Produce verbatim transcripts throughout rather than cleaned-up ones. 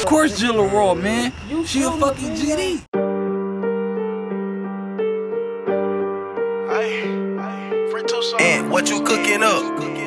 Of course Jilla raw, man. She a fucking G D. And what you cooking up?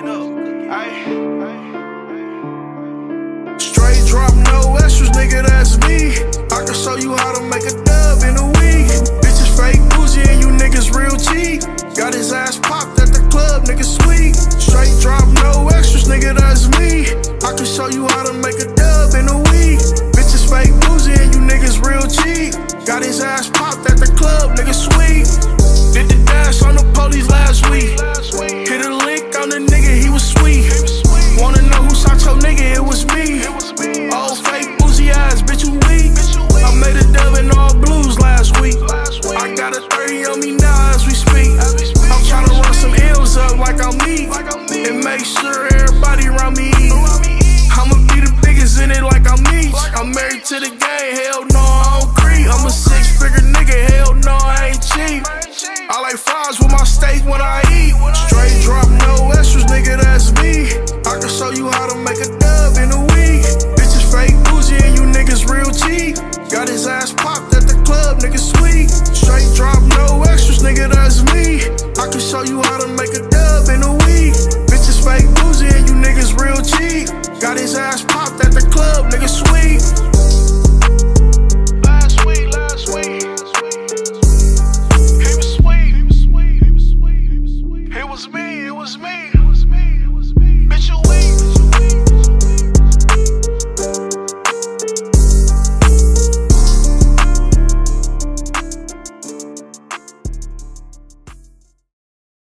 Straight drop, no extras, nigga, that's me. I can show you how to make a dub in a week. Bitches fake bougie and you niggas real cheap. Got his ass popped at the club, nigga sweet. Straight drop, no extras, nigga, that's me. I can show you how to make a dub in a week. Bitches fake bougie and you niggas real cheap. Got his ass popped at the club, nigga sweet. Did the dash on the police last week. Hit a lick on the nigga, he was sweet. Wanna know who shot your nigga? It was me. Old fake bougie ass, bitch, you weak. I made a dub in all blues last week. I got a thirty on me now as we speak. I'm tryna run some L's up like I'm me, and make sure everybody around me eat. I'ma be the biggest in it like I'm me. I'm married to the game, hell no, I don't creep. I'm a six-figure nigga, hell no, I ain't cheap. I like fries with my steak when I eat. Straight drop, no extras, nigga, that's me. I can show you how to make a dub in a week. Bitches fake bougie and you niggas real cheap. Got his ass popped at the club, nigga sweet. Straight drop, no extras, nigga, that's me. I can show you how to make a dub in a week. Bitches fake bougie and you niggas real cheap. Got his ass popped at the club, nigga sweet. Last week, last week. He was sweet, he was sweet, he was sweet, he was sweet. It was me, it was me, it was me, it was me. Bitch, you weak.